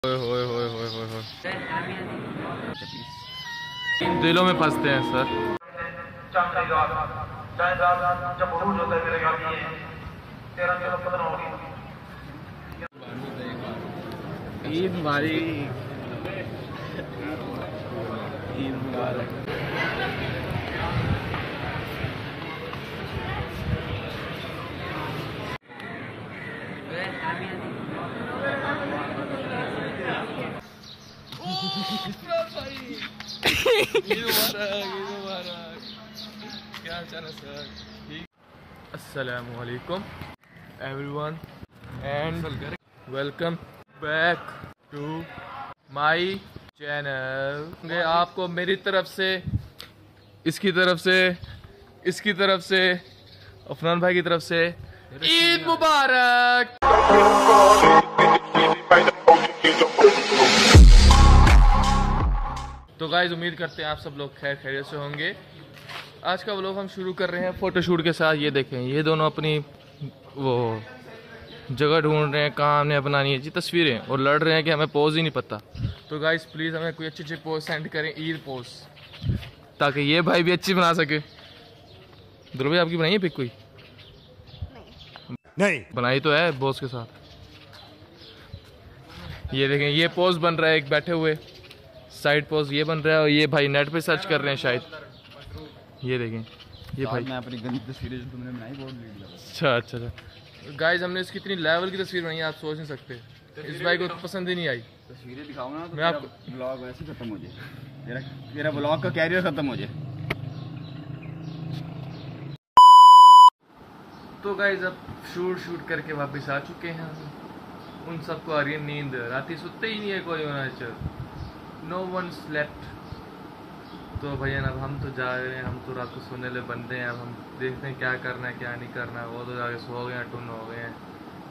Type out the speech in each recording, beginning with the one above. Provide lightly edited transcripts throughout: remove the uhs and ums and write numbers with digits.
होए होए होए होए होए दिलों में फंसते हैं सर। ईद मुबारक, ईद मुबारक। क्या हाल है सर? ठीक। अस्सलामु अलैकुम everyone and welcome back to my channel. आपको मेरी तरफ से, इसकी तरफ से, इसकी तरफ से, अफनान भाई की तरफ से ईद मुबारक। तो गाइस उम्मीद करते हैं आप सब लोग खैर खैरियत से होंगे। आज का व्लॉग हम शुरू कर रहे हैं फ़ोटोशूट के साथ। ये देखें, ये दोनों अपनी वो जगह ढूंढ रहे हैं, कहाँ हमने बनानी है जी तस्वीरें, और लड़ रहे हैं कि हमें पोज ही नहीं पता। तो गाइस प्लीज़ हमें कोई अच्छी अच्छी पोज सेंड करें, ईद पोज, ताकि ये भाई भी अच्छी बना सके। दुर्गा भाई आपकी बनाई है पिक कोई? नहीं बनाई तो है बॉस के साथ। ये देखें, ये पोज बन रहा है एक बैठे हुए, साइड पोज ये बन रहा है, और ये भाई नेट पे सर्च कर रहे हैं शायद। ये देखें, ये भाई मैं अपनी गंदी तस्वीरें जो तुमने बनाई बहुत अच्छा अच्छा अच्छा। गाइस हमने इसकी इतनी लेवल की तस्वीर बनाई है, आप सोच नहीं सकते। इस भाई को पसंद ही नहीं आई। तस्वीरें दिखाओ ना तो मैं आपको ब्लॉग वैसे खत्म हो जाए, मेरा ब्लॉग का कैरियर खत्म हो जाए। तो गाइस अब शूट करके वापस आ चुके हैं हम। उन सबको आ रही है नींद, रात सोते ही नहीं है कोई होना चाहिए। No one slept. तो भैया अब हम तो जा रहे हैं, हम तो रात को सोने वाले बंदे हैं। अब हम देखते हैं क्या करना है क्या नहीं करना है। वो तो जाके सो गए हैं, टुन हो गए हैं।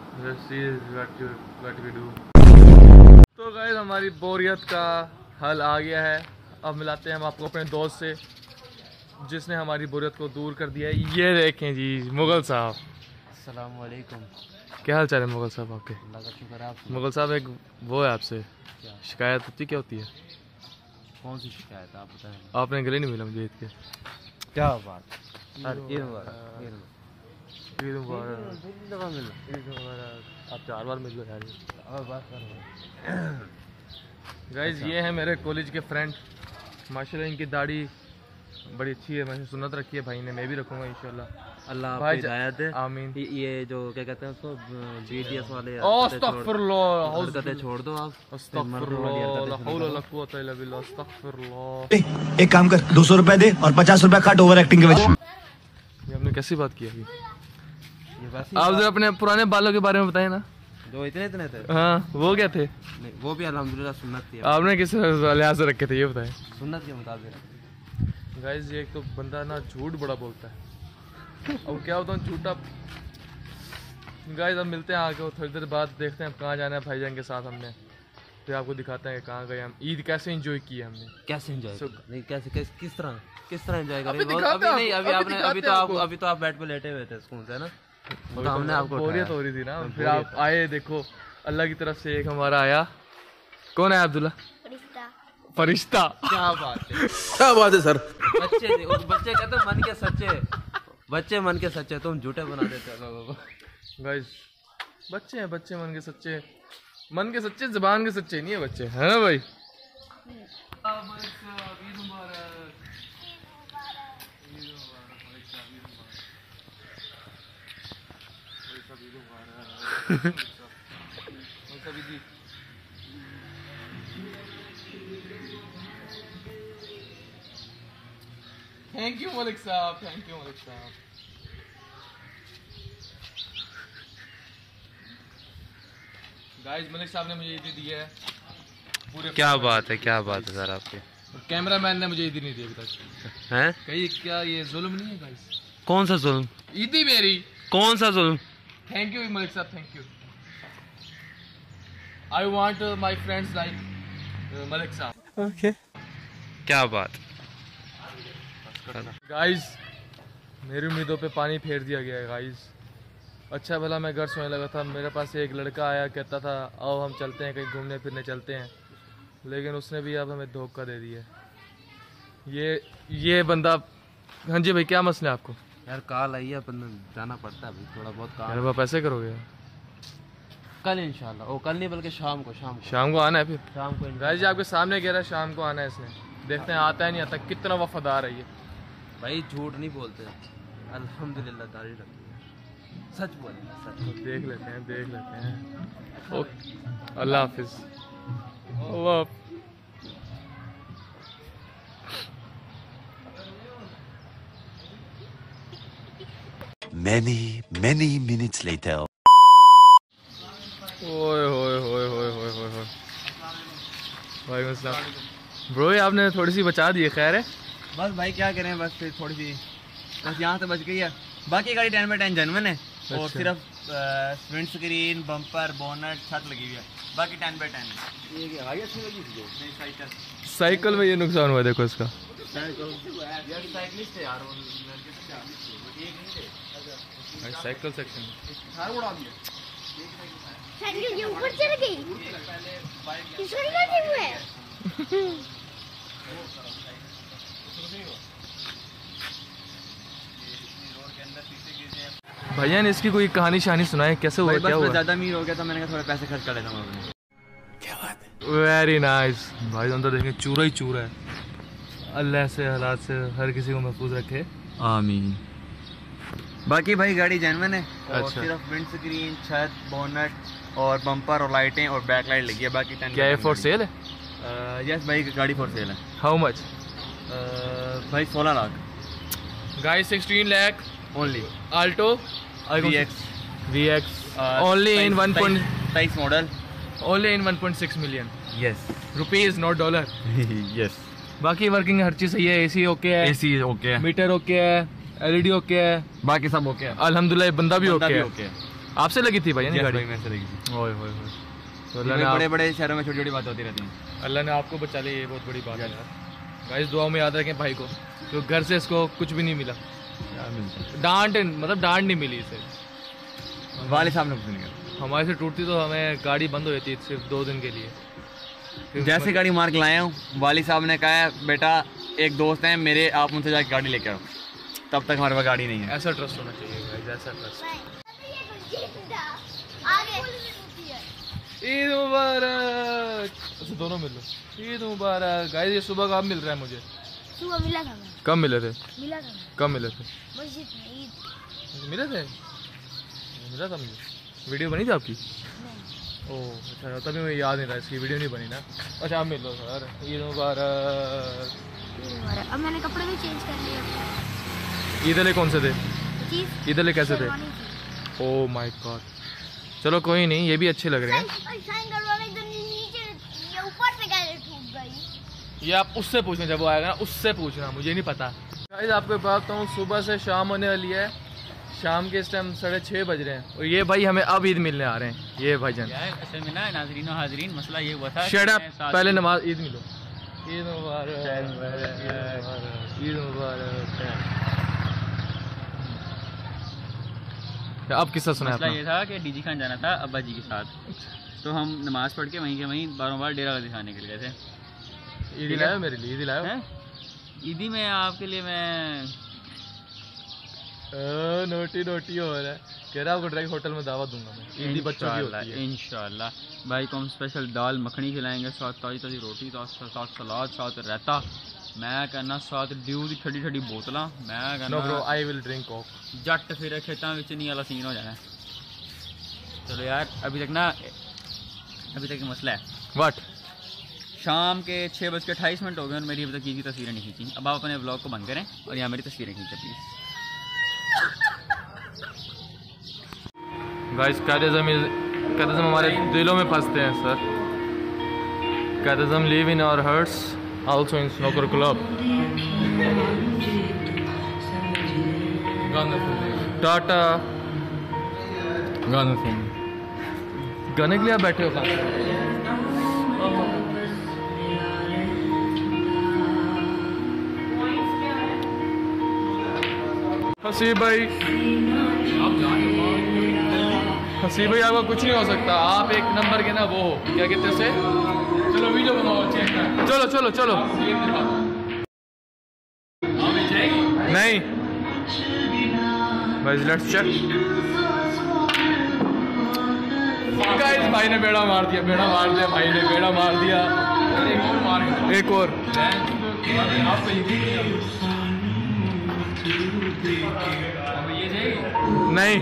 तो गाइस हमारी बोरियत का हल आ गया है। अब मिलाते हैं हम आपको अपने दोस्त से जिसने हमारी बोरियत को दूर कर दिया है। ये देखें जी, मुगल साहब। अस्सलाम वालेकुम। क्या हाल चाल है मुगल साहब आपके? अल्लाह का शुक्र है। आप मुगल साहब एक वो है आपसे क्या शिकायत होती, क्या होती है? कौन सी शिकायत आप बताएं? आपने गले नहीं मिला मुझे ईद के। क्या बात? ईद मुबारक। आप 4 बार मिल गए यार। और बात करो। गाइस ये है मेरे कॉलेज के फ्रेंड, माशाल्लाह इनकी दाढ़ी बड़ी अच्छी है। मैंने सुन्नत रखी है भाई ने, मैं भी रखूंगा इंशाल्लाह। अल्लाह भाई आपको हिदायत दे। आमीन। ये जो क्या कहते हैं उसको, बीटीएस वाले अस्तगफिरुल्लाह, हरकतें छोड़ दो आप। अस्तगफिरुल्लाह। एक काम कर, 200 रुपए दे और 50 रुपए काट ओवर एक्टिंग के वजह। ये हमने कैसी बात की अभी? ये बस आप जो अपने पुराने बालों के बारे में बताए ना, जो इतने इतने थे। हाँ वो क्या थे? नहीं, वो भी अल्हम्दुलिल्लाह सुन्नत थी। आपने किस लिहाज से रखे थे ये बताएं। सुन्नत के मुताबिक। गाइस ये एक तो बंदा ना झूठ बड़ा बोलता है। अब क्या होता है झूठा। गाइस अब मिलते हैं आगे थोड़ी देर बाद, देखते हैं कहाँ जाना है भाईजान के साथ हमने। फिर आपको दिखाते हैं कहाँ गए हम, ईद कैसे एंजॉय की हमने। कैसे एंजॉय नहीं, कैसे किस तरह एंजॉय करें? अभी नहीं, अभी तो आप बेड पे लेटे हुए थे सुकून से ना। तो हमने आपको बोरियत हो रही थी ना, फिर आप आए। देखो अल्लाह की तरफ से एक हमारा आया। कौन है? अब्दुल्ला फरिश्ता। क्या बात है, क्या बात है सर। बच्चे कहते हैं मन के सच्चे, बच्चे मन के सच्चे, तुम झूठे बना देते हो लोगों को। गाइस बच्चे हैं, बच्चे मन के सच्चे, मन के सच्चे, जुबान के सच्चे नहीं है बच्चे, है ना भाई? थैंक यू मलिक साहब, थैंक यू मलिक साहब। गाइस मलिक साहब ने मुझे ईदी दी है पूरे। क्या बात है, क्या बात है सर आपके। कैमरामैन ने मुझे ईदी नहीं दी अभी तक। हैं? कहीं क्या ये जुल्म नहीं है गाइस? कौन सा जुल्म? ईदी मेरी। कौन सा जुल्म? थैंक यू मलिक साहब, thank you. I want my friends like Malik साहब। ओके, क्या बात। गाइस मेरी उम्मीदों पे पानी फेर दिया गया है गाइस। अच्छा भला मैं घर सोने लगा था, मेरे पास एक लड़का आया, कहता था आओ हम चलते हैं कहीं घूमने फिरने चलते हैं, लेकिन उसने भी अब हमें धोखा दे दिया। ये बंदा। हाँ जी भाई, क्या मसला है आपको? यार कॉल आई है, अपन जाना पड़ता है भाई, थोड़ा बहुत काम। यार आप ऐसे करोगे? कल इंशाल्लाह, ओ कल नहीं बल्कि शाम को शाम को आना है फिर? शाम को गाइस जी आपके सामने कह रहा है शाम को आना है इसने, देखते हैं आता है नहीं आता। कितना वफादार है ये भाई, झूठ नहीं बोलते, अल्हम्दुलिल्लाह दाढ़ी रखी है, सच बोले सच। तो देख लेते हैं। ओके, अल्लाह हाफिज। अल्लाह हाफिज। Many minutes later. ओए होए होए होए होए होए होए। वालेकुम अस्सलाम। ब्रो ये आपने थोड़ी सी बचा दी है, खैर है? बस भाई क्या करें, बस फिर थोड़ी सी बस यहाँ से बच गई है। बाकी गाड़ी 10/10 जेन्युइन है और अच्छा। सिर्फ विंड स्क्रीन, बम्पर, बोनट, छत लगी हुई है, बाकी 10/10 है। ये गाड़ी अच्छी लगी थी नहीं साइकिल। साइकिल में ये नुकसान हुआ, देखो इसका। यार साइकिलिस्ट है यार, साइकिल सेक्शन साइकिल के ऊपर चढ़ गई, किसने लगी हुई है? भैया ने इसकी कोई कहानी शहानी सुनाई, कैसे हुआ, क्या हुआ? ज्यादा अमीर हो गया था, मैंने कहा थोड़े पैसे खर्च कर लेता हूँ अपने। वेरी नाइस भाई, हम तो देखें चूरा ही चूरा है। अल्लाह से हालात से हर किसी को महफूज रखे, आमीन। बाकी भाई गाड़ी जेन्युइन है और अच्छा। सिर्फ विंड स्क्रीन, छत, बोनट और बम्पर और लाइटें और बैक लाइट लगी है, बाकी 10। क्या ये फॉर सेल है? यस भाई, गाड़ी फॉर सेल है। How much? भाई 16 lakh guys 16 lakh only. Alto VX only in 23 model, only in 1.6 million yes rupees, not dollar। Yes. बाकी वर्किंग हर चीज सही है, एसी ओके है, एसी ओके है, मीटर ओके है, एलईडी ओके है, बाकी सब ओके है, अल्हम्दुलिल्लाह बंदा भी बंदा ओके भी है। ओके है। आपसे लगी थी भाई नहीं Yes, गाड़ी? भाई मेरे से लगी थी। ओए होए होए। तो ये भाई बड़े बड़े शहरों में छोटी छोटी बातें होती रहती हैं। अल्लाह ने आपको बचा लिया, ये बहुत बड़ी बात है यार। गाइस दुआ में याद रखें भाई को, जो घर से इसको कुछ भी नहीं मिला, डांट नहीं मिली इसे। वाले साहब ने कुछ नहीं किया। हमारे से टूटती तो हमें गाड़ी बंद हो जाती सिर्फ 2 दिन के लिए। फिर जैसे गाड़ी मार्क लाया हूँ, वाली साहब ने कहा है बेटा एक दोस्त हैं मेरे, आप उनसे जाकर गाड़ी लेकर आओ, तब तक हमारे पास गाड़ी नहीं है। ऐसा ट्रस्ट होना चाहिए गाइस, ऐसा ट्रस्ट। ईद मुबारक। अच्छा दोनों मिल लो। ईद मुबारक गाइस। ये सुबह कब मिल रहा है मुझे? सुबह मिला था मैं, कब मिले थे? मिला था कब मिले थे? मस्जिद में ईद। मिले थे? मिला था मुझे। वीडियो बनी थी आपकी? ओह अच्छा, तभी मुझे याद नहीं रहा, इसकी वीडियो नहीं बनी ना। अच्छा आप मिल लो सर। ईद मुबारक। अब मैंने कपड़े भी चेंज कर लिए। ईद वाले कौन से थे? चीज ईद वाले कैसे थे? शेरवानी थी। Oh my god. चलो कोई नहीं, ये भी अच्छे लग रहे हैं। शाइन करवाने एकदम नीचे, ये ऊपर से कैसे टूट गई? ये आप उससे पूछना, जब वो आएगा ना उससे पूछना, मुझे नहीं पता। गाइस आपको बताता हूँ, सुबह से शाम होने वाली है। शाम के इस टाइम 6:30 बज रहे हैं और ये भाई हमें अब ईद मिलने आ रहे हैं। ये भाईजान असल में ना नाज़रीन और हाज़रीन, मसला ये हुआ था शट कि अप, मैं साथ पहले में- नमाज ईद मिलो। ईद मुबारक, ईद मुबारक। अब किस्सा सुना मसला है ये था कि डीजी खान जाना था अब्बा जी के साथ, तो हम नमाज़ पढ़ के वहीं के वहीं बार डेरा गाजी खाने के लिए गए थे। ईद लायो मेरे लिए, ईद लायो। हैं? ईदी में आपके लिए मैं नोटी नोटी हो रहा है, कह रहा है आपको डायरेक्ट होटल में दावत दूंगा मैं। ईदी बच्चों की होती है। इंशाल्लाह भाई को हम स्पेशल दाल मखनी खिलाएंगे, साथ ताजी ताजी रोटी, साथ सलाद, साथ रायता, मैं कहना साथ ड्यू की ठंडी ठंडी बोतलां, मैं नो ब्रो, कहना आई विल ड्रिंक कोक। जट फिर खेतों में नहीं वाला सीन हो जाना है। चलो यार, अभी तक ये मसला है। व्हाट? शाम के 6:28 हो गए और मेरी अभी तक की तस्वीरें नहीं खींची। अब आप अपने ब्लॉग को बंद करें और यहाँ मेरी तस्वीरें खींचें प्लीज़। गाइस कैदिज्म हमारे दिलों में फंसते हैं सर। कैदिज्म live in our hearts, also in snooker club. टाटा। गाने के लिए आप बैठे हो? हसी भाई हसीब भाई आपका कुछ नहीं हो सकता, आप एक नंबर के ना वो हो, क्या कहते हैं उसे, चलो वीडियो बनाओ, चलो चलो चलो, नहीं भाई लेट्स चेक। गाइस भाई ने बेड़ा मार दिया, बेड़ा मार दिया भाई ने, बेड़ा मार दिया। एक और नहीं,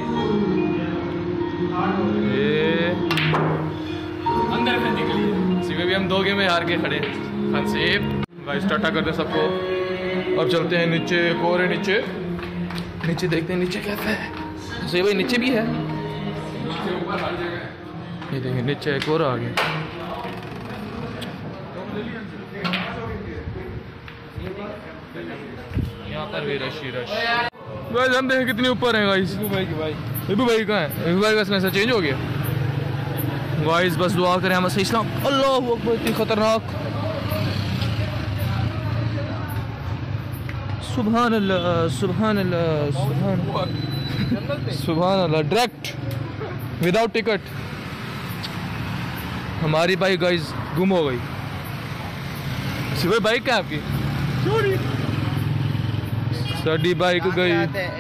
ये अंदर सीधे भी हम 2 गेम में हार के खड़े। हसीब भाई टाटा करते सबको, अब चलते हैं नीचे। एक और है नीचे, नीचे देखते हैं नीचे कैसा है। हसीब भाई नीचे भी है, ये देखिए नीचे एक और आ गया। यहाँ पर भी रश ही रश। गाइस हम देखें कितने ऊपर हैं गाइस। इबू भाई कहाँ है? इबू भाई का सेंसर चेंज हो गया। गाइस बस दुआ करें हम सही इस्लाम। अल्लाह अकबर, इतनी खतरनाक। सुभान अल्लाह सुभान अल्लाह सुभान अल्लाह। डायरेक्ट विदाउट टिकट हमारी बाइक गाइस गुम हो गई। सिर्फ बाइक क्या आपकी? साड़ी बाइक गई,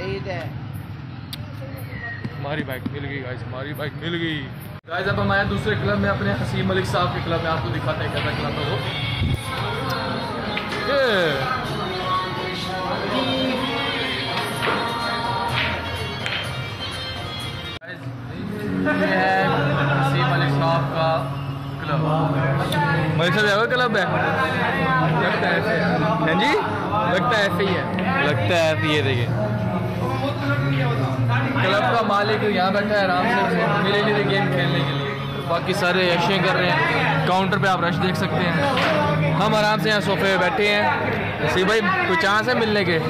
हमारी बाइक मिल गई गाइस, हमारी बाइक मिल गई। गाइस अब हम आए दूसरे क्लब में, अपने हसीब मलिक साहब के क्लब में। आपको दिखाते हैं कैसा क्लब है वो। ये है हसीब मलिक साहब का क्लब। मलिक साहब क्लब है, लगता है ऐसे है जी, लगता है ऐसे ही है, लगता है ऐसे। ये देखिए क्लब का मालिक यहाँ बैठा है आराम से, मिले नहीं थे गेम खेलने के लिए, बाकी सारे ऐशें कर रहे हैं। काउंटर पे आप रश देख सकते हैं, हम आराम से यहाँ सोफे पे बैठे हैं। हसीब भाई कोई चांस है मिलने के?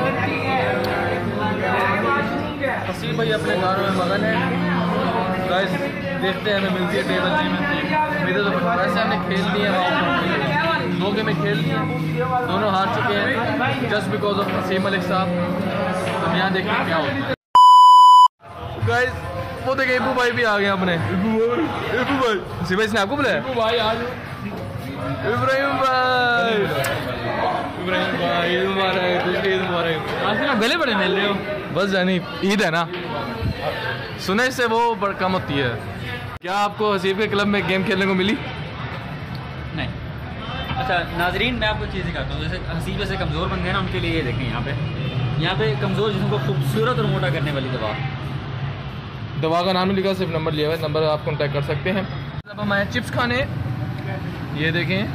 हसीब भाई अपने घरों में मगन है। गाइस देखते हैं हमें मिलती है टेबल जी में। मेरे तो वैसे हमने खेल लिए हैं, 2 गेम में खेल लिए, दोनों हार चुके हैं just because of Haseeb Malik साहब। तो यहाँ देखते हैं क्या होता है। गाइस वो देखे इबू भाई भी आ गए अपने। इबू भाई हसीब भाई ने आपको बुलाया? इबू भाई आज इब्राहिम भाई, इब्राहिम भाई ईद मुबारक, ईद मुबारक। आज आप गले बड़े मिल रहे हो? बस जानी ईद है ना, सुने से वो कम होती है। क्या आपको हसीब के क्लब में गेम खेलने को मिली? नहीं। अच्छा नाजरीन, मैं आपको चीज़ दिखाता हूँ। जैसे हसीब जैसे कमज़ोर बन गए ना, उनके लिए ये देखें यहाँ पे कमज़ोर जिसम को खूबसूरत और मोटा करने वाली दवा का नाम लिखा, सिर्फ नंबर लिया हुआ है, नंबर आप कॉन्टैक्ट कर सकते हैं। अब हम आए चिप्स खाने, ये देखें।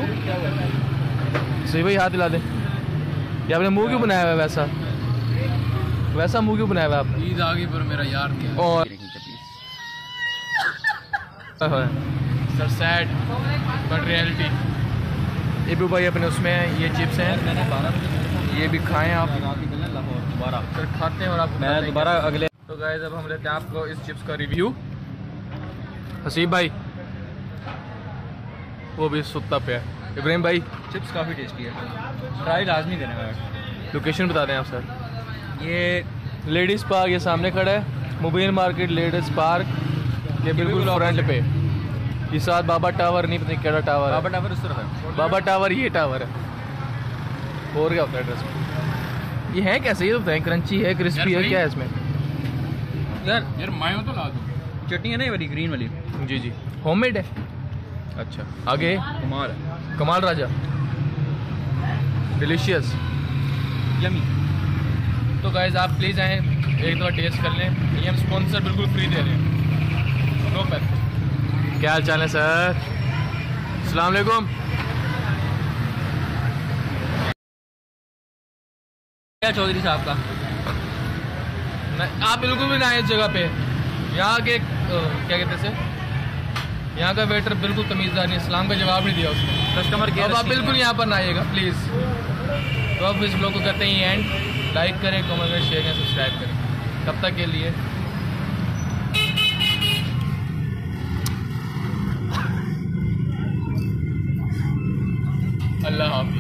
सही भाई हाथ हिला दे। ये आपने मुँह क्यों बनाया हुआ है वैसा? वैसा मुँह क्यों बनाया हुआ है आपने? ईद आ गई पर मेरा यार क्या और sir sad but reality. Ibu भाई अपने उसमें हैं, ये चिप्स हैं, ये भी खाएं आप। दोबारा सर खाते हैं और आप मैं दोबारा अगले। तो गाइस अब हम लेते हैं आपको इस चिप्स का रिव्यू। हसीब भाई वो भी सुत्ता पे है। इब्राहिम भाई चिप्स काफ़ी टेस्टी है, ट्राई लाजमी देने वाला। लोकेशन बता दें आप सर। ये लेडीज़ पार्क ये सामने खड़ा है, मुबीन मार्केट लेडीज़ पार्क के बिल्कुल फ्रंट पे। ये साथ बाबा टावर, नहीं पता क्या टावर है। बाबा टावर उस तरफ है। बाबा टावर ये टावर है। और क्या होता है एड्रेस में? ये है कैसे? ये तो बताएं, क्रंची है, क्रिस्पी है, क्या है इसमें? यार मायो तो ला दो। चटनी है ना ये वाली ग्रीन वाली? जी जी होममेड है। अच्छा आगे कमाल है, कमाल राजा, डिलीशियस, यमी। तो गाइस आप प्लीज़ आएँ, एक दफ़ा टेस्ट कर लें। ये हम स्पॉन्सर बिल्कुल फ्री दे रहे हैं, नो पैसे। क्या हाल चाल है सर? अस्सलाम वालेकुम। क्या चौधरी साहब का? आप बिल्कुल भी ना आए इस जगह पे। यहाँ के क्या कहते हैं, यहाँ का वेटर बिल्कुल तमीज़दार नहीं, इस्लाम का जवाब नहीं दिया उसने। Customer care. अब आप बिल्कुल यहाँ पर ना आइएगा प्लीज़। तो अब इस ब्लॉग को करते हैं एंड। लाइक करें, कमेंट करें, शेयर करें, सब्सक्राइब करें। तब तक के लिए अल्लाह हाफ़िज़।